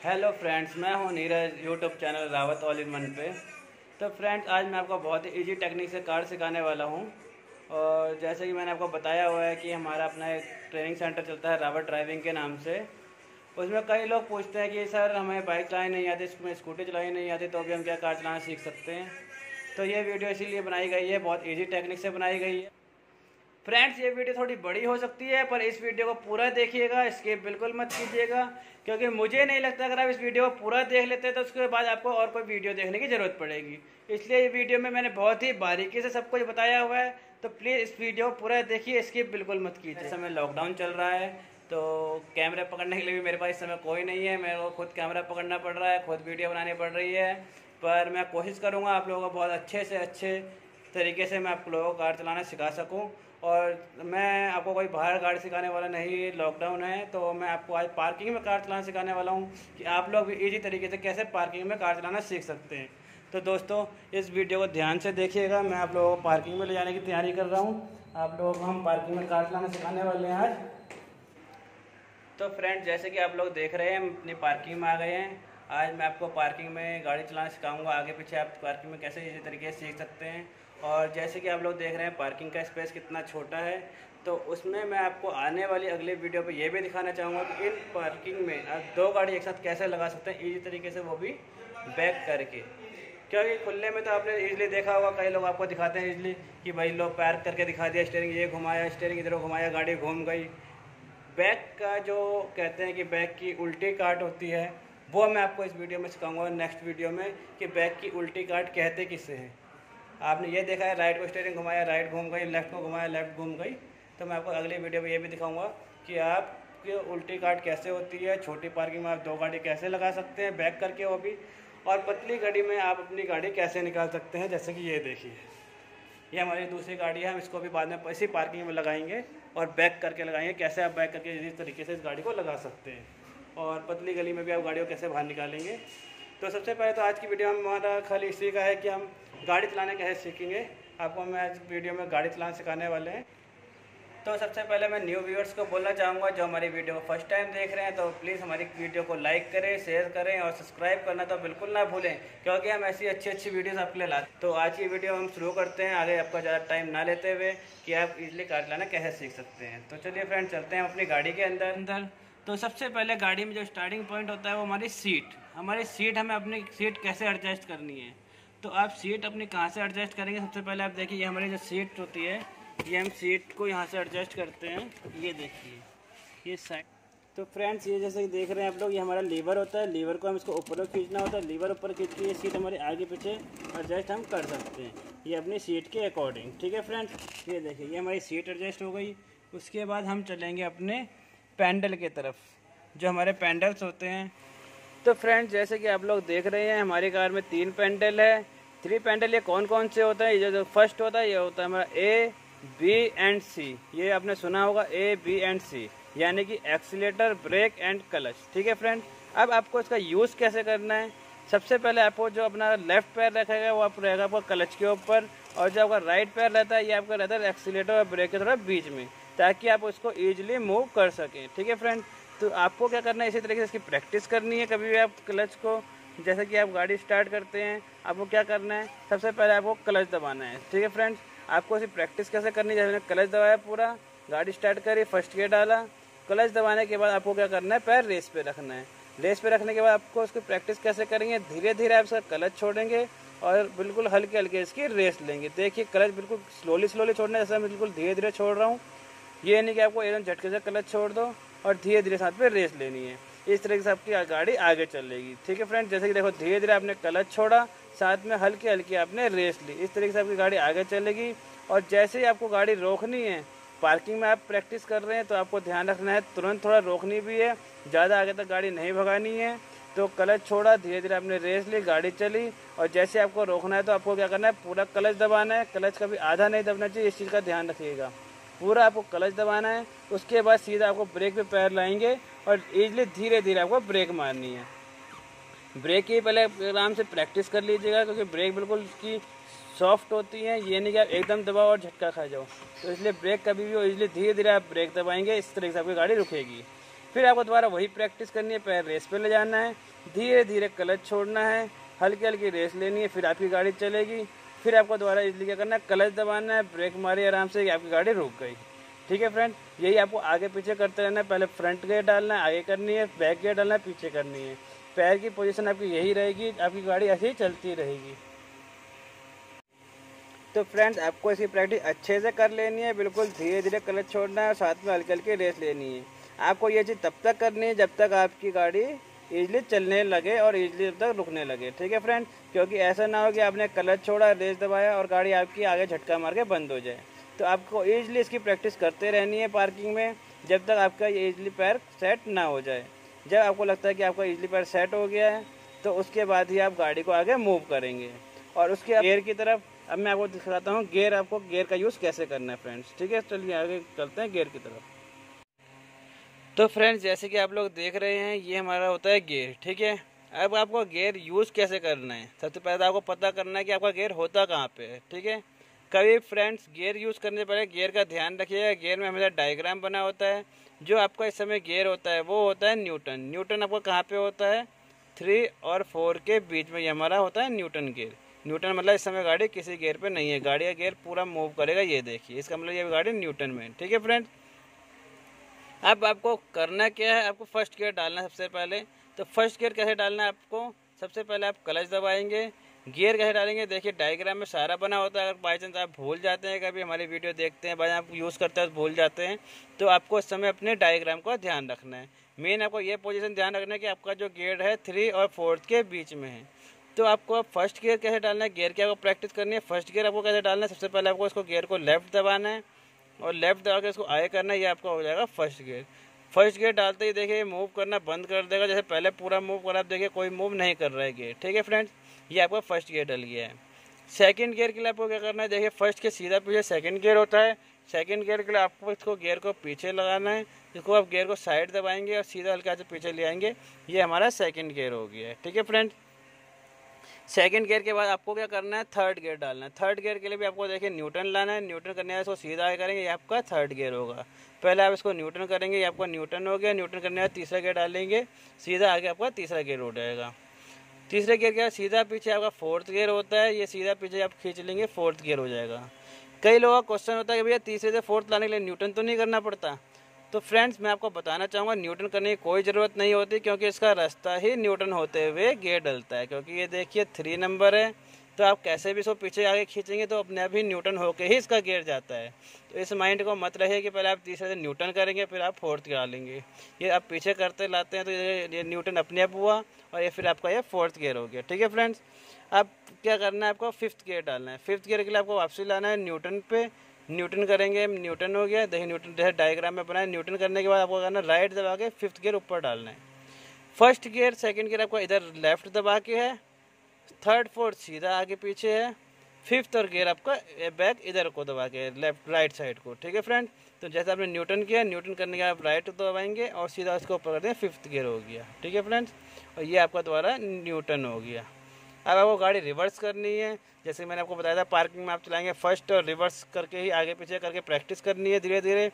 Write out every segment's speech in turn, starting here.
Hello friends, मैं हूं Neeraj YouTube channel Rawat all in one पे। तो फ्रेंड्स, आज मैं आपको बहुत ही इजी टेक्निक से कार सिखाने वाला हूं। और जैसे कि मैंने आपको बताया हुआ है कि हमारा अपना एक ट्रेनिंग सेंटर चलता है रावत ड्राइविंग के नाम से। उसमें कई लोग पूछते हैं कि सर हमें बाइक चलानी नहीं आती, इसमें स्कूटी चलानी नहीं आती, तो भी हम क्या कार चलाना सीख सकते हैं। तो ये वीडियो इसीलिए बनाई गई है, बहुत ईजी टेक्निक से बनाई गई है। फ्रेंड्स, ये वीडियो थोड़ी बड़ी हो सकती है, पर इस वीडियो को पूरा देखिएगा, स्किप बिल्कुल मत कीजिएगा, क्योंकि मुझे नहीं लगता अगर आप इस वीडियो को पूरा देख लेते हैं तो उसके बाद आपको और कोई वीडियो देखने की ज़रूरत पड़ेगी। इसलिए ये वीडियो में मैंने बहुत ही बारीकी से सब कुछ बताया हुआ है, तो प्लीज़ इस वीडियो को पूरा देखिए, स्किप बिल्कुल मत कीजिए। इस समय लॉकडाउन चल रहा है, तो कैमरे पकड़ने के लिए भी मेरे पास इस समय कोई नहीं है। मेरे को खुद कैमरा पकड़ना पड़ रहा है, खुद वीडियो बनानी पड़ रही है। पर मैं कोशिश करूँगा आप लोगों को बहुत अच्छे से अच्छे तरीके से मैं आप लोगों को कार चलाना सिखा सकूं। और मैं आपको कोई बाहर गाड़ी सिखाने वाला नहीं, लॉकडाउन है, तो मैं आपको आज पार्किंग में कार चलाना सिखाने वाला हूं कि आप लोग भी इजी तरीके से कैसे पार्किंग में कार चलाना सीख सकते हैं। तो दोस्तों, इस वीडियो को ध्यान से देखिएगा। मैं आप लोगों को पार्किंग में ले जाने की तैयारी कर रहा हूँ। आप लोगों को हम पार्किंग में कार चलाना सिखाने वाले हैं आज। तो फ्रेंड्स, जैसे कि आप लोग देख रहे हैं, हम अपनी पार्किंग में आ गए हैं। आज मैं आपको पार्किंग में गाड़ी चलाना सिखाऊंगा, आगे पीछे आप पार्किंग में कैसे इसी तरीके से सीख सकते हैं। और जैसे कि आप लोग देख रहे हैं पार्किंग का स्पेस कितना छोटा है, तो उसमें मैं आपको आने वाली अगले वीडियो पे ये भी दिखाना चाहूँगा कि इन पार्किंग में आप दो गाड़ी एक साथ कैसे लगा सकते हैं ईजी तरीके से, वो भी बैक करके। क्योंकि खुले में तो आपने ईजिली देखा होगा, कई लोग आपको दिखाते हैं ईजिली कि भाई लोग पार्क करके दिखा दिया, स्टीयरिंग ये घुमाया, स्टीयरिंग इधर घुमाया, गाड़ी घूम गई। बैक का जो कहते हैं कि बैक की उल्टी काट होती है, वो मैं आपको इस वीडियो में सिखाऊंगा नेक्स्ट वीडियो में कि बैक की उल्टी काट कहते किसे हैं। आपने ये देखा है राइट को स्टीयरिंग घुमाया, राइट घूम गई, लेफ्ट को घुमाया, लेफ्ट घूम गई। तो मैं आपको अगली वीडियो में ये भी दिखाऊंगा कि आपकी उल्टी काट कैसे होती है, छोटी पार्किंग में आप दो गाड़ी कैसे लगा सकते हैं बैक करके, वो भी, और पतली गाड़ी में आप अपनी गाड़ी कैसे निकाल सकते हैं। जैसे कि ये देखिए, ये हमारी दूसरी गाड़ी है, हम इसको भी बाद में इसी पार्किंग में लगाएंगे और बैक करके लगाएंगे। कैसे आप बैक करके इस तरीके से इस गाड़ी को लगा सकते हैं, और पतली गली में भी आप गाड़ी को कैसे बाहर निकालेंगे। तो सबसे पहले तो आज की वीडियो में हमारा खाली इसी का है कि हम गाड़ी चलाने कैसे सीखेंगे। आपको मैं आज वीडियो में गाड़ी चलाना सिखाने वाले हैं। तो सबसे पहले मैं न्यू व्यूअर्स को बोलना चाहूँगा जो हमारी वीडियो को फर्स्ट टाइम देख रहे हैं, तो प्लीज़ हमारी वीडियो को लाइक करें, शेयर करें और सब्सक्राइब करना तो बिल्कुल ना भूलें, क्योंकि हम ऐसी अच्छी अच्छी वीडियोस आपके लिए लाते हैं। तो आज की वीडियो हम शुरू करते हैं, आगे आपका ज़्यादा टाइम ना लेते हुए, कि आप इजीली कार चलाना कैसे सीख सकते हैं। तो चलिए फ्रेंड, चलते हैं अपनी गाड़ी के अंदर। तो सबसे पहले गाड़ी में जो स्टार्टिंग पॉइंट होता है वो हमारी सीट। हमारी सीट, हमें अपनी सीट कैसे एडजस्ट करनी है। तो आप सीट अपनी कहाँ से एडजस्ट करेंगे, सबसे पहले आप देखिए, ये हमारी जो सीट होती है, ये हम सीट को यहाँ से एडजस्ट करते हैं। ये देखिए, ये साइड। तो फ्रेंड्स, ये जैसे देख रहे हैं आप लोग, ये हमारा लीवर होता है। लीवर को हम इसको ऊपर खींचना होता है, लीवर ऊपर खींच के ये सीट हमारे आगे पीछे एडजस्ट हम कर सकते हैं, ये अपनी सीट के अकॉर्डिंग। ठीक है फ्रेंड्स, ये देखिए, ये हमारी सीट एडजस्ट हो गई। उसके बाद हम चलेंगे अपने पैडल की तरफ, जो हमारे पैडल्स होते हैं। तो फ्रेंड्स, जैसे कि आप लोग देख रहे हैं, हमारी कार में 3 पैडल है। 3 पैडल ये कौन कौन से होता है, ये जो फर्स्ट होता है, ये होता है हमारा ए, बी एंड सी। ये आपने सुना होगा, ए, बी एंड सी, यानी कि एक्सीलेटर, ब्रेक एंड क्लच। ठीक है फ्रेंड, अब आपको इसका यूज़ कैसे करना है। सबसे पहले आपको जो अपना लेफ्ट पैर रखेगा वो आप रहेगा आपका क्लच के ऊपर, और जो आपका राइट पैर रहता है ये आपका रहता है एक्सीलेटर और ब्रेक के थोड़ा बीच में, ताकि आप उसको ईजिली मूव कर सकें। ठीक है फ्रेंड, तो आपको क्या करना है, इसी तरीके से इसकी प्रैक्टिस करनी है। कभी भी आप क्लच को, जैसे कि आप गाड़ी स्टार्ट करते हैं, आपको क्या करना है, सबसे पहले आपको क्लच दबाना है। ठीक है फ्रेंड्स, आपको इसकी प्रैक्टिस कैसे करनी है। जैसे क्लच दबाया, पूरा गाड़ी स्टार्ट करी, फर्स्ट गियर डाला, क्लच दबाने के बाद आपको क्या करना है, पैर रेस पे रखना है। रेस पे रखने के बाद आपको उसकी प्रैक्टिस कैसे करेंगे, धीरे धीरे आप इसका क्लच छोड़ेंगे और बिल्कुल हल्के हल्के इसकी रेस लेंगे। देखिए, क्लच बिल्कुल स्लोली स्लोली छोड़ना है, जैसे मैं बिल्कुल धीरे धीरे छोड़ रहा हूँ। ये नहीं कि आपको एकदम झटके से क्लच छोड़ दो और धीरे धीरे साथ में रेस लेनी है। इस तरीके से आपकी गाड़ी आगे चलेगी। ठीक है फ्रेंड, जैसे कि देखो, धीरे धीरे आपने क्लच छोड़ा, साथ में हल्की हल्की आपने रेस ली, इस तरीके से आपकी गाड़ी आगे चलेगी। और जैसे ही आपको गाड़ी रोकनी है, पार्किंग में आप प्रैक्टिस कर रहे हैं, तो आपको ध्यान रखना है तुरंत थोड़ा रोकनी भी है, ज़्यादा आगे तक गाड़ी नहीं भगानी है। तो क्लच छोड़ा, धीरे धीरे आपने रेस ली, गाड़ी चली, और जैसे आपको रोकना है तो आपको क्या करना है, पूरा क्लच दबाना है। क्लच कभी आधा नहीं दबना चाहिए, इस चीज़ का ध्यान रखिएगा। पूरा आपको क्लच दबाना है। उसके बाद सीधा आपको ब्रेक पे पैर लाएंगे और ईजिली धीरे धीरे आपको ब्रेक मारनी है। ब्रेक की पहले आराम से प्रैक्टिस कर लीजिएगा, क्योंकि ब्रेक बिल्कुल उसकी सॉफ्ट होती है, ये नहीं कि आप एकदम दबाओ और झटका खा जाओ। तो इसलिए ब्रेक कभी भी हो, इसलिए धीरे धीरे आप ब्रेक दबाएंगे, इस तरीके से आपकी गाड़ी रुकेगी। फिर आपको दोबारा वही प्रैक्टिस करनी है, पैर रेस पे ले जाना है, धीरे धीरे क्लच छोड़ना है, हल्की हल्की रेस लेनी है, फिर आपकी गाड़ी चलेगी। फिर आपको दोबारा इसलिए क्या करना है, क्लच दबाना है, ब्रेक मारी आराम से, आपकी गाड़ी रुक गई। ठीक है फ्रेंड, यही आपको आगे पीछे करते रहना है। पहले फ्रंट गियर डालना है, आगे करनी है, बैक गियर डालना है, पीछे करनी है। पैर की पोजीशन आपकी यही रहेगी, आपकी गाड़ी ऐसे ही चलती रहेगी। तो फ्रेंड्स, आपको इसकी प्रैक्टिस अच्छे से कर लेनी है, बिल्कुल धीरे धीरे क्लच छोड़ना है और साथ में हल्की हल्की रेस लेनी है। आपको ये चीज़ तब तक करनी है जब तक आपकी गाड़ी ईजिली चलने लगे और ईजिली तब तक रुकने लगे। ठीक है फ्रेंड, क्योंकि ऐसा ना हो कि आपने क्लच छोड़ा, रेस दबाया और गाड़ी आपकी आगे झटका मार के बंद हो जाए। तो आपको ईजिली इसकी प्रैक्टिस करते रहनी है पार्किंग में, जब तक आपका ये ईजिली पैर सेट ना हो जाए। जब आपको लगता है कि आपका ईजिली पैर सेट हो गया है, तो उसके बाद ही आप गाड़ी को आगे मूव करेंगे। और उसके गियर की तरफ अब मैं आपको दिखाता हूँ गियर का यूज़ कैसे करना है फ्रेंड्स। ठीक है, चलिए आगे चलते हैं गियर की तरफ। तो फ्रेंड्स, जैसे कि आप लोग देख रहे हैं, ये हमारा होता है गियर। ठीक है, अब आपको गियर यूज़ कैसे करना है, सबसे पहले आपको पता करना है कि आपका गियर होता कहाँ पे है। ठीक है, कभी फ्रेंड्स गियर यूज़ करने से पहले गियर का ध्यान रखिएगा। गियर में हमेशा डायग्राम बना होता है। जो आपका इस समय गियर होता है वो होता है न्यूटन। न्यूटन आपका कहाँ पे होता है, 3 और 4 के बीच में, ये हमारा होता है न्यूटन गियर। न्यूटन मतलब इस समय गाड़ी किसी गियर पे नहीं है, गाड़ी का गियर पूरा मूव करेगा, ये देखिए, इसका मतलब ये गाड़ी न्यूटन में। ठीक है फ्रेंड्स, अब आपको करना क्या है, आपको फर्स्ट गियर डालना है सबसे पहले। तो फर्स्ट गियर कैसे डालना है आपको, सबसे पहले आप क्लच दबाएंगे। गियर कैसे डालेंगे, देखिए डायग्राम में सारा बना होता है। अगर बाई चांस आप भूल जाते हैं, कभी हमारी वीडियो देखते हैं, भाई आप यूज़ करते हैं तो भूल जाते हैं, तो आपको इस समय अपने डायग्राम का ध्यान रखना है। मेन आपको ये पोजीशन ध्यान रखना है कि आपका जो गियर है 3 और 4 के बीच में है। तो आपको फर्स्ट गियर कैसे डालना है, गियर की आपको प्रैक्टिस करनी है। फर्स्ट गियर आपको कैसे डालना है, सबसे पहले आपको इसको गियर को लेफ्ट दबाना है और लेफ्ट दबा के इसको आगे करना है, ये आपका हो जाएगा फर्स्ट गियर। फर्स्ट गियर डालते ही देखिए मूव करना बंद कर देगा, जैसे पहले पूरा मूव करा, आप देखिए कोई मूव नहीं कर रहा है गियर। ठीक है फ्रेंड्स, ये आपका फर्स्ट गियर डल गया है। सेकंड गियर के लिए आपको क्या करना है, देखिए फर्स्ट के सीधा पीछे सेकंड गियर होता है। सेकंड गियर के लिए आपको इसको गियर को पीछे लगाना है, इसको आप गियर को साइड दबाएंगे और सीधा हल्का से पीछे ले आएंगे, ये हमारा सेकंड गियर हो गया है। ठीक है फ्रेंड्स, सेकंड गियर के बाद आपको क्या करना है, थर्ड गियर डालना है। थर्ड गियर के लिए भी आपको देखिए न्यूटन लाना है। न्यूटन करने के बाद इसको सीधा आगे करेंगे, ये आपका थर्ड गियर होगा। पहले आप इसको न्यूटन करेंगे, ये आपका न्यूटन हो गया। न्यूटन करने के बाद तीसरा गियर डालेंगे, सीधा आगे आपका तीसरा गियर हो जाएगा। तीसरे गियर के सीधा पीछे आपका फोर्थ गियर होता है, ये सीधा पीछे आप खींच लेंगे, फोर्थ गियर हो जाएगा। कई लोगों का क्वेश्चन होता है कि भैया तीसरे से फोर्थ लाने के लिए न्यूटन तो नहीं करना पड़ता। तो फ्रेंड्स, मैं आपको बताना चाहूँगा, न्यूटन करने की कोई ज़रूरत नहीं होती, क्योंकि इसका रास्ता ही न्यूटन होते हुए गियर डलता है। क्योंकि ये देखिए 3 नंबर है, तो आप कैसे भी इसको पीछे आगे खींचेंगे तो अपने आप ही न्यूटन होके ही इसका गियर जाता है। तो इस माइंड को मत रहिए कि पहले आप तीसरे से न्यूटन करेंगे फिर आप फोर्थ डालेंगे। ये आप पीछे करते लाते हैं तो ये न्यूटन अपने आप हुआ और ये फिर आपका ये फोर्थ गियर हो गया। ठीक है फ्रेंड्स, अब क्या करना है, आपको फिफ्थ गियर डालना है। फिफ्थ गियर के लिए आपको वापसी लाना है न्यूटन पे। न्यूटन करेंगे, न्यूटन हो गया, देखिए न्यूटन जैसे डायग्राम में बनाया। न्यूटन करने के बाद आपको करना राइट दबा के फिफ्थ गियर ऊपर डालना है। फर्स्ट गियर सेकंड गियर आपको इधर लेफ्ट दबा के है, थर्ड फोर्थ सीधा आगे पीछे है, फिफ्थ और गियर आपका बैक इधर को दबा के लेफ्ट राइट साइड को। ठीक है फ्रेंड, तो जैसे आपने न्यूटन किया, न्यूटन करने के बाद आप राइट दबाएंगे और सीधा उसको ऊपर कर देंगे, फिफ्थ गियर हो गया। ठीक है फ्रेंड्स, और ये आपका दोबारा न्यूटन हो गया। अब आपको गाड़ी रिवर्स करनी है, जैसे मैंने आपको बताया था पार्किंग में आप चलाएंगे फर्स्ट और रिवर्स करके ही आगे पीछे करके प्रैक्टिस करनी है धीरे धीरे।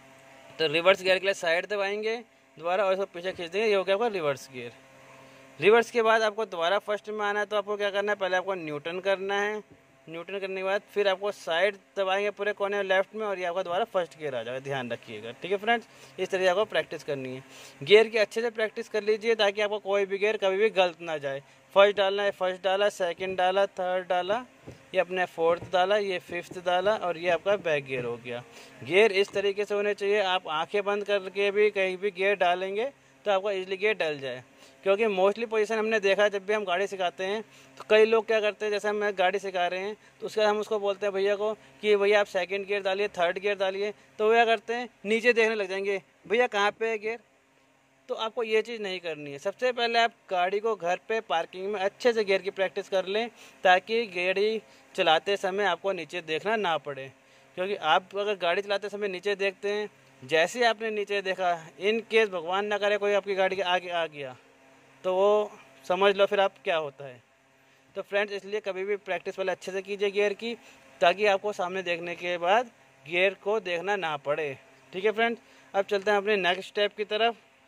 तो रिवर्स गियर के लिए साइड दबाएंगे दोबारा और इसको पीछे खींच देंगे, ये हो गया आपका रिवर्स गियर। रिवर्स के बाद आपको दोबारा फर्स्ट में आना है, तो आपको क्या करना है, पहले आपको न्यूटन करना है। न्यूटन करने के बाद फिर आपको साइड दबाएंगे पूरे कोने लेफ्ट में और ये आपका दोबारा फर्स्ट गियर आ जाएगा, ध्यान रखिएगा। ठीक है फ्रेंड्स, इस तरह से आपको प्रैक्टिस करनी है। गियर की अच्छे से प्रैक्टिस कर लीजिए ताकि आपको कोई भी गियर कभी भी गलत ना जाए। फर्स्ट डालना है, फर्स्ट डाला, सेकंड डाला, थर्ड डाला, ये अपने फोर्थ डाला, ये फिफ्थ डाला और ये आपका बैक गियर हो गया। गियर इस तरीके से होने चाहिए, आप आंखें बंद करके भी कहीं भी गियर डालेंगे तो आपका इजली गियर डल जाए। क्योंकि मोस्टली पोजीशन हमने देखा है, जब भी हम गाड़ी सिखाते हैं तो कई लोग क्या करते हैं, जैसे हम गाड़ी सिखा रहे हैं तो उसके बाद हम उसको बोलते हैं भैया को कि भैया आप सेकंड गियर डालिए, थर्ड गियर डालिए, तो वो क्या करते हैं, नीचे देखने लग जाएंगे, भैया कहाँ पे है गियर। तो आपको ये चीज़ नहीं करनी है। सबसे पहले आप गाड़ी को घर पे पार्किंग में अच्छे से गियर की प्रैक्टिस कर लें ताकि गाड़ी चलाते समय आपको नीचे देखना ना पड़े। क्योंकि आप अगर गाड़ी चलाते समय नीचे देखते हैं, जैसे आपने नीचे देखा, इन केस भगवान ना करे कोई आपकी गाड़ी के आगे आ गया तो वो समझ लो फिर आप क्या होता है। तो फ्रेंड्स, इसलिए कभी भी प्रैक्टिस पहले अच्छे से कीजिए गियर की, ताकि आपको सामने देखने के बाद गियर को देखना ना पड़े। ठीक है फ्रेंड्स, अब चलते हैं अपने नेक्स्ट स्टेप की तरफ।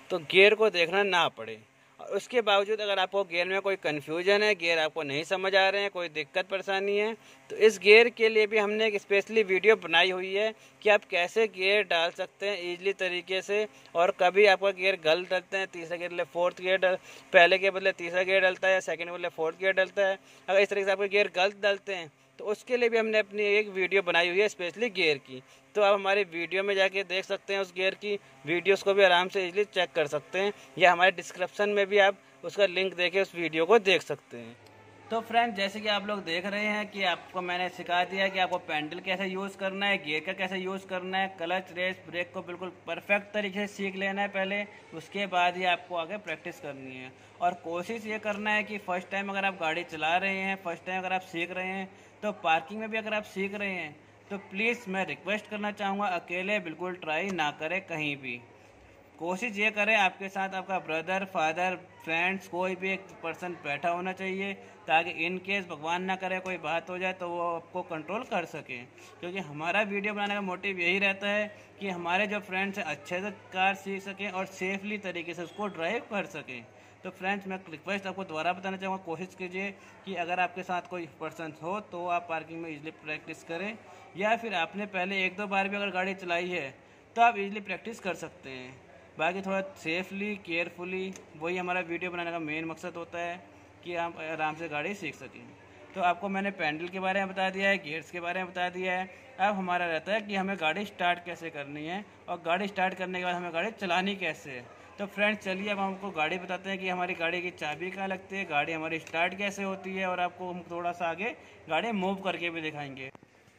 तो गियर को देखना ना पड़े। और उसके बावजूद अगर आपको गियर में कोई कन्फ्यूजन है, गियर आपको नहीं समझ आ रहे हैं, कोई दिक्कत परेशानी है, तो इस गियर के लिए भी हमने एक स्पेशली वीडियो बनाई हुई है कि आप कैसे गियर डाल सकते हैं ईजिली तरीके से। और कभी आपका गियर गलत डलते हैं, तीसरा गियर बदले फोर्थ गियर पहले के बदले तीसरा गियर डलता है, या सेकंड के बदले फोर्थ गियर डलता है। अगर इस तरीके से आपके गियर गलत डलते हैं तो उसके लिए भी हमने अपनी एक वीडियो बनाई हुई है स्पेशली गियर की। तो आप हमारे वीडियो में जाके देख सकते हैं, उस गियर की वीडियोस को भी आराम से इजीली चेक कर सकते हैं, या हमारे डिस्क्रिप्शन में भी आप उसका लिंक देके उस वीडियो को देख सकते हैं। तो फ्रेंड, जैसे कि आप लोग देख रहे हैं कि आपको मैंने सिखा दिया कि आपको पैडल कैसे यूज़ करना है, गियर का कैसे यूज़ करना है, क्लच रेस ब्रेक को बिल्कुल परफेक्ट तरीके से सीख लेना है पहले, उसके बाद ही आपको आगे प्रैक्टिस करनी है। और कोशिश ये करना है कि फ़र्स्ट टाइम अगर आप गाड़ी चला रहे हैं, फर्स्ट टाइम अगर आप सीख रहे हैं, तो पार्किंग में भी अगर आप सीख रहे हैं तो प्लीज़ मैं रिक्वेस्ट करना चाहूँगा, अकेले बिल्कुल ट्राई ना करें कहीं भी। कोशिश ये करें आपके साथ आपका ब्रदर, फादर, फ्रेंड्स, कोई भी एक पर्सन बैठा होना चाहिए, ताकि इन केस भगवान ना करे कोई बात हो जाए तो वो आपको कंट्रोल कर सके। क्योंकि हमारा वीडियो बनाने का मोटिव यही रहता है कि हमारे जो फ्रेंड्स हैं अच्छे से कार सीख सकें और सेफली तरीके से उसको ड्राइव कर सकें। तो फ्रेंड्स, मैं रिक्वेस्ट आपको दोबारा बताना चाहूँगा, कोशिश कीजिए कि अगर आपके साथ कोई पर्सन हो तो आप पार्किंग में इजीली प्रैक्टिस करें, या फिर आपने पहले 1-2 बार भी अगर गाड़ी चलाई है तो आप इजीली प्रैक्टिस कर सकते हैं। बाकी थोड़ा सेफली, केयरफुली, वही हमारा वीडियो बनाने का मेन मकसद होता है कि हम आराम से गाड़ी सीख सकें। तो आपको मैंने पैडल के बारे में बता दिया है, गियर्स के बारे में बता दिया है। अब हमारा रहता है कि हमें गाड़ी स्टार्ट कैसे करनी है, और गाड़ी स्टार्ट करने के बाद हमें गाड़ी चलानी कैसे है। तो फ्रेंड्स, चलिए अब हमको गाड़ी बताते हैं कि हमारी गाड़ी की चाबी कहाँ लगती है, गाड़ी हमारी स्टार्ट कैसे होती है, और आपको हम थोड़ा सा आगे गाड़ी मूव करके भी दिखाएंगे।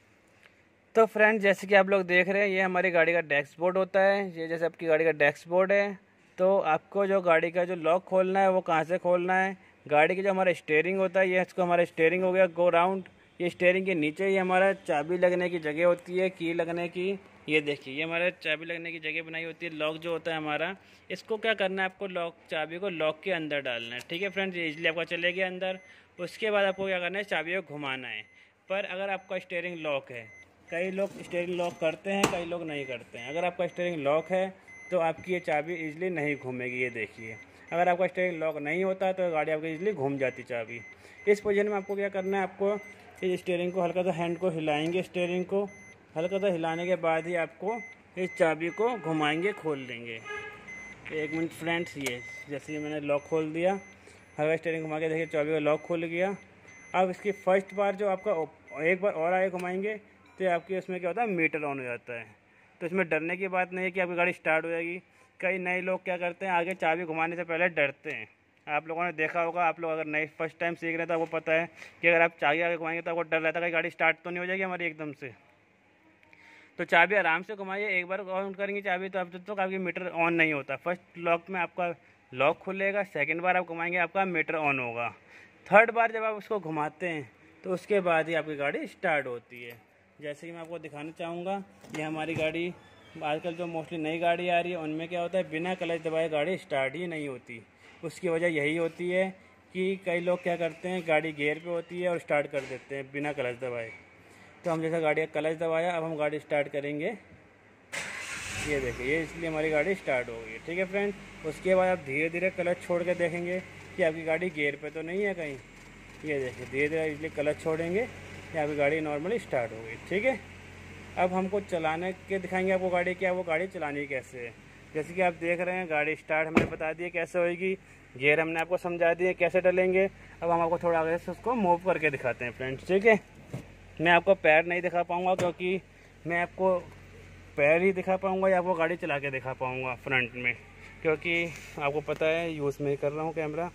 तो फ्रेंड, जैसे कि आप लोग देख रहे हैं, ये हमारी गाड़ी का डैशबोर्ड होता है। ये जैसे आपकी गाड़ी का डैशबोर्ड है, तो आपको जो गाड़ी का जो लॉक खोलना है वो कहाँ से खोलना है। गाड़ी की जो हमारा स्टीयरिंग होता है, ये इसको हमारा स्टीयरिंग हो गया गो राउंड। ये स्टीयरिंग के नीचे ही हमारा चाबी लगने की जगह होती है, की लगने की। ये देखिए, ये हमारा चाबी लगने की जगह बनाई होती है। लॉक जो होता है हमारा, इसको क्या करना है, आपको लॉक चाबी को लॉक के अंदर डालना है। ठीक है फ्रेंड्स, ये इजली आपका चलेगा अंदर। उसके बाद आपको क्या करना है, चाबी को घुमाना है। पर अगर आपका स्टीयरिंग लॉक है, कई लोग स्टीयरिंग लॉक करते हैं, कई लोग नहीं करते हैं। अगर आपका स्टीयरिंग लॉक है तो आपकी ये चाबी इजीली नहीं घूमेगी। ये देखिए, अगर आपका स्टीयरिंग लॉक नहीं होता तो गाड़ी आपकी इजीली घूम जाती चाबी। इस पोजीशन में आपको क्या करना है, आपको इस स्टीयरिंग को हल्का सा हैंड को हिलाएंगे, स्टीयरिंग को हल्का सा हिलाने के बाद ही आपको इस चाबी को घुमाएंगे, खोल देंगे। 1 मिनट फ्रेंड्स, ये जैसे ही मैंने लॉक खोल दिया, हल्का स्टीयरिंग घुमा के देखिए चाबी का लॉक खुल गया। अब इसकी फर्स्ट बार जो आपका एक बार और आगे घुमाएंगे तो आपकी उसमें क्या होता है, मीटर ऑन हो जाता है। तो इसमें डरने की बात नहीं है कि आपकी गाड़ी स्टार्ट हो जाएगी। कई नए लोग क्या करते हैं, आगे चाबी घुमाने से पहले डरते हैं। आप लोगों ने देखा होगा, आप लोग अगर नए फर्स्ट टाइम सीख रहे हैं तो आपको पता है कि अगर आप चाबी आगे घुमाएंगे तो आपको डर रहता है कि गाड़ी स्टार्ट तो नहीं हो जाएगी हमारी एकदम से। तो चाबी आराम से घुमाइए। एक बार ऑन करेंगे चाबी तो अब तक आपकी मीटर ऑन नहीं होता। फर्स्ट लॉक में आपका लॉक खुलेगा, सेकंड बार आप घुमाएंगे आपका मीटर ऑन होगा, थर्ड बार जब आप उसको घुमाते हैं तो उसके बाद ही आपकी गाड़ी स्टार्ट होती है। जैसे कि मैं आपको दिखाना चाहूँगा, ये हमारी गाड़ी आजकल जो मोस्टली नई गाड़ी आ रही है उनमें क्या होता है, बिना क्लच दबाए गाड़ी स्टार्ट ही नहीं होती। उसकी वजह यही होती है कि कई लोग क्या करते हैं, गाड़ी गियर पे होती है और स्टार्ट कर देते हैं बिना क्लच दबाए। तो हम जैसा गाड़ी का क्लच दबाया, अब हम गाड़ी स्टार्ट करेंगे। ये देखिए, ये इसलिए हमारी गाड़ी स्टार्ट हो गई है। ठीक है फ्रेंड, उसके बाद आप धीरे धीरे क्लच छोड़ के देखेंगे कि आपकी गाड़ी गियर पे तो नहीं है कहीं। ये देखिए, धीरे धीरे इसलिए क्लच छोड़ेंगे कि आपकी गाड़ी नॉर्मली स्टार्ट हो गई। ठीक है, अब हमको चलाने के दिखाएंगे आपको गाड़ी, क्या वो गाड़ी चलानी कैसे है। जैसे कि आप देख रहे हैं, गाड़ी स्टार्ट हमने बता दिया कैसे होएगी, गियर हमने आपको समझा दिए कैसे डलेंगे। अब हम आपको थोड़ा आगे से उसको मूव करके दिखाते हैं फ्रेंड्स। ठीक है, मैं आपको पैर नहीं दिखा पाऊँगा क्योंकि मैं आपको पैर ही दिखा पाऊँगा या आपको गाड़ी चला के दिखा पाऊँगा फ्रंट में, क्योंकि आपको पता है यूज़ में ही कर रहा हूँ कैमरा।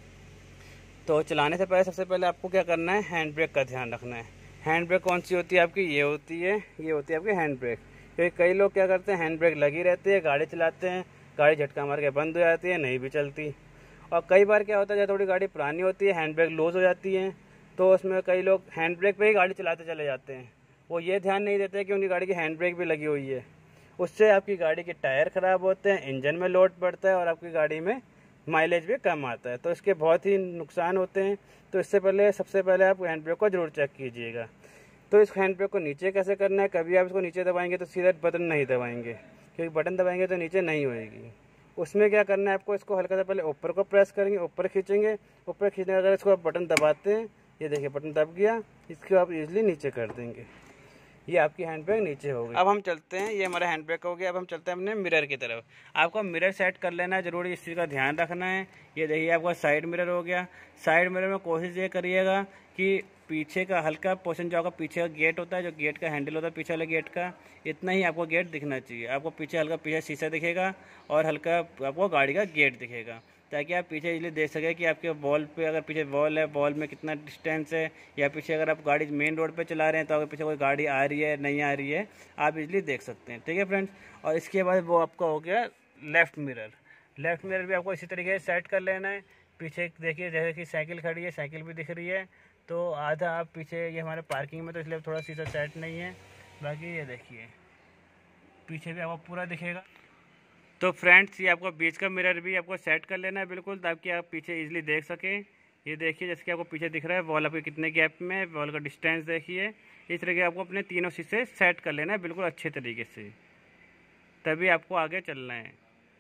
तो चलाने से पहले सबसे पहले आपको क्या करना है, हैंड ब्रेक का ध्यान रखना है। हैंड ब्रेक कौन सी होती है आपकी, ये होती है, ये होती है आपकी हैंड ब्रेक। क्योंकि कई लोग क्या करते हैं, हैंड ब्रेक लगी रहती है, गाड़ी चलाते हैं, गाड़ी झटका मार के बंद हो जाती है, नहीं भी चलती। और कई बार क्या होता है, जब थोड़ी गाड़ी पुरानी होती है, हैंड ब्रेक लूज़ हो जाती है, तो उसमें कई लोग हैंड ब्रेक पे ही गाड़ी चलाते चले जाते हैं। वो ये ध्यान नहीं देते कि उनकी गाड़ी की हैंड ब्रेक भी लगी हुई है। उससे आपकी गाड़ी के टायर ख़राब होते हैं, इंजन में लोड पड़ता है और आपकी गाड़ी में माइलेज भी कम आता है। तो इसके बहुत ही नुकसान होते हैं। तो इससे पहले सबसे पहले आप हैंड ब्रेक को जरूर चेक कीजिएगा। तो इस हैंड ब्रेक को नीचे कैसे करना है, कभी आप इसको नीचे दबाएंगे तो सीधा बटन नहीं दबाएंगे, क्योंकि बटन दबाएंगे तो नीचे नहीं होएगी। उसमें क्या करना है आपको, इसको हल्का सा पहले ऊपर को प्रेस करेंगे, ऊपर खींचेंगे, ऊपर खींचने के अगर इसको आप बटन दबाते हैं, ये देखिए बटन दब गया, इसको आप इजीली नीचे कर देंगे, ये आपकी हैंड ब्रेक नीचे हो गई। अब हम चलते हैं, ये हमारा हैंड ब्रेक हो गया। अब हम चलते हैं अपने मिरर की तरफ। आपको मिरर सेट कर लेना है ज़रूरी, इस चीज़ का ध्यान रखना है। ये देखिए आपका साइड मिरर हो गया। साइड मिरर में कोशिश ये करिएगा कि पीछे का हल्का पोर्शन जो आपका पीछे का गेट होता है, जो गेट का हैंडल होता है पीछे वाले गेट का, इतना ही आपको गेट दिखना चाहिए। आपको पीछे हल्का पीछे शीशा दिखेगा और हल्का आपको गाड़ी का गेट दिखेगा, ताकि आप पीछे इजीली देख सकें कि आपके वॉल पे अगर पीछे वॉल है, वॉल में कितना डिस्टेंस है, या पीछे अगर आप गाड़ी मेन रोड पे चला रहे हैं तो अगर पीछे कोई गाड़ी आ रही है नहीं आ रही है, आप इजीली देख सकते हैं। ठीक है फ्रेंड्स। और इसके बाद वो आपका हो गया लेफ़्ट मिरर। लेफ़्ट मिरर भी आपको इसी तरीके से सेट कर लेना है। पीछे देखिए जैसे कि साइकिल खड़ी है, साइकिल भी दिख रही है, तो आधा आप पीछे, ये हमारे पार्किंग में तो इसलिए थोड़ा शीशा सेट नहीं है, बाकी ये देखिए पीछे भी आपको पूरा दिखेगा। तो फ्रेंड्स ये आपको बीच का मिरर भी आपको सेट कर लेना है बिल्कुल, ताकि आप पीछे इजीली देख सकें। ये देखिए जैसे कि आपको पीछे दिख रहा है वॉल आपके कितने गैप में है, वॉल का डिस्टेंस देखिए। इस तरह के आपको अपने तीनों शीशे सेट कर लेना है बिल्कुल अच्छे तरीके से, तभी आपको आगे चलना है।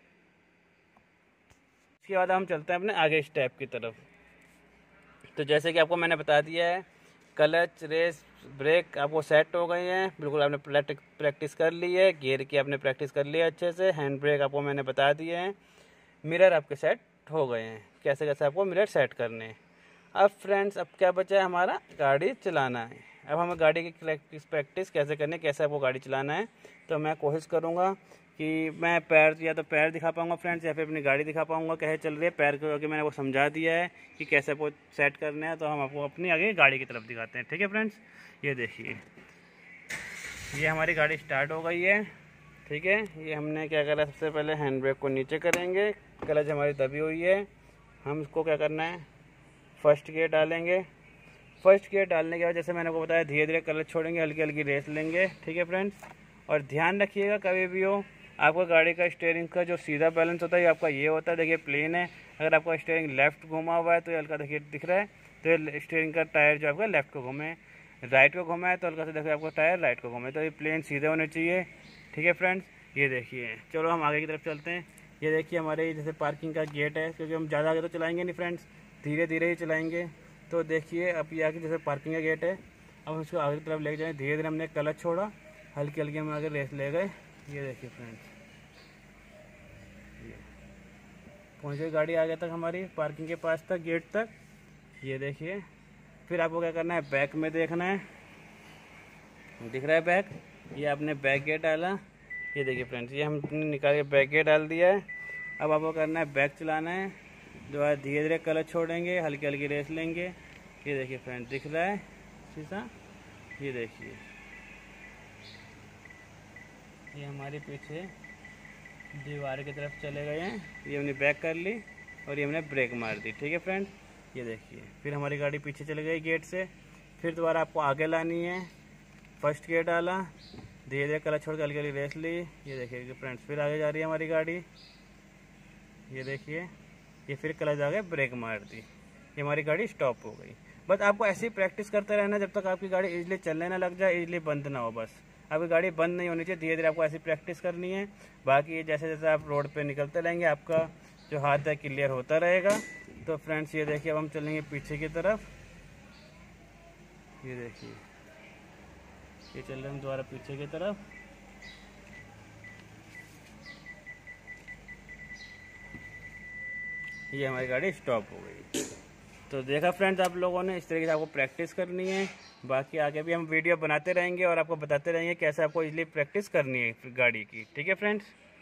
इसके बाद हम चलते हैं अपने आगे स्टेप की तरफ। तो जैसे कि आपको मैंने बता दिया है, क्लच, रेस, ब्रेक आपको सेट हो गए हैं बिल्कुल, आपने प्रैक्टिस कर ली है, गियर की आपने प्रैक्टिस कर ली है अच्छे से, हैंड ब्रेक आपको मैंने बता दिए हैं, मिरर आपके सेट हो गए हैं, कैसे कैसे आपको मिरर सेट करने हैं। अब फ्रेंड्स अब क्या बचा है, हमारा गाड़ी चलाना है। अब हमें गाड़ी की प्रैक्टिस कैसे करनी है, कैसे आपको गाड़ी चलाना है, तो मैं कोशिश करूँगा कि मैं पैर या तो पैर दिखा पाऊँगा फ्रेंड्स, या फिर अपनी गाड़ी दिखा पाऊँगा कैसे चल रही है। पैर को मैंने वो समझा दिया है कि कैसे आपको सेट करना है, तो हम आपको अपनी आगे गाड़ी की तरफ दिखाते हैं। ठीक है फ्रेंड्स। ये देखिए ये हमारी गाड़ी स्टार्ट हो गई है। ठीक है, ये हमने क्या करा, सबसे पहले हैंड ब्रेक को नीचे करेंगे, क्लच हमारी दबी हुई है, हम इसको क्या करना है, फर्स्ट गियर डालेंगे। फर्स्ट गियर डालने के बाद जैसे मैंने आपको बताया धीरे धीरे क्लच छोड़ेंगे, हल्की हल्की रेस लेंगे। ठीक है फ्रेंड्स। और ध्यान रखिएगा कभी भी हो, आपका गाड़ी का स्टीयरिंग का जो सीधा बैलेंस होता है आपका ये होता है, देखिए प्लेन है, अगर आपका स्टीयरिंग लेफ़्ट घुमा हुआ है तो ये हल्का देखिए दिख रहा है, तो ये स्टीयरिंग का टायर जो आपका लेफ़्ट को घूमे, राइट को घुमा है तो हल्का से देखिए आपका टायर राइट को घूमे, तो ये प्लेन सीधे होने चाहिए। ठीक है फ्रेंड्स। ये देखिए, चलो हम आगे की तरफ चलते हैं। ये देखिए हमारे जैसे पार्किंग का गेट है, क्योंकि हम ज़्यादा आगे तो चलाएंगे नहीं फ्रेंड्स, धीरे धीरे ही चलाएंगे। तो देखिए अब ये आगे जैसे पार्किंग का गेट है, अब उसको आगे की तरफ लेके जाएँ, धीरे धीरे हमने क्लच छोड़ा, हल्की हल्की हम आगे रेस ले गए। ये देखिए फ्रेंड्स, पहुँच गई गाड़ी आगे तक हमारी पार्किंग के पास तक, गेट तक। ये देखिए फिर आपको क्या करना है, बैक में देखना है, दिख रहा है बैक, ये आपने बैक गेट डाला। ये देखिए फ्रेंड्स, ये हमने निकाल के बैक गेट डाल दिया है। अब आपको करना है बैक चलाना है, दोबारा धीरे धीरे क्लच छोड़ेंगे, हल्की हल्की रेस लेंगे। ये देखिए फ्रेंड्स, दिख रहा है शीशा, ये देखिए ये हमारे पीछे दीवार की तरफ चले गए हैं, ये हमने बैक कर ली और ये हमने ब्रेक मार दी। ठीक है फ्रेंड्स। ये देखिए फिर हमारी गाड़ी पीछे चली गई गेट से, फिर दोबारा आपको आगे लानी है, फर्स्ट गियर डाला, धीरे धीरे क्लच छोड़ के हल्की हल्की रेस ली। ये देखिए फ्रेंड्स, फिर आगे जा रही है हमारी गाड़ी। ये देखिए ये फिर क्लच आ गया, ब्रेक मार दी, ये हमारी गाड़ी स्टॉप हो गई। बस आपको ऐसी प्रैक्टिस करते रहना जब तक आपकी गाड़ी इजीली चलने ना लग जाए, इजीली बंद ना हो। बस आपकी गाड़ी बंद नहीं होनी चाहिए, धीरे धीरे आपको ऐसी प्रैक्टिस करनी है। बाकी जैसे जैसे आप रोड पे निकलते रहेंगे, आपका जो हाथ है क्लियर होता रहेगा। तो फ्रेंड्स ये देखिए अब हम चलेंगे पीछे की तरफ। ये देखिए ये चल रहे हम दोबारा पीछे की तरफ। ये हमारी गाड़ी स्टॉप हो गई। तो देखा फ्रेंड्स आप लोगों ने, इस तरीके से आपको प्रैक्टिस करनी है। बाकी आगे भी हम वीडियो बनाते रहेंगे और आपको बताते रहेंगे कैसे आपको इजीली प्रैक्टिस करनी है गाड़ी की। ठीक है फ्रेंड्स।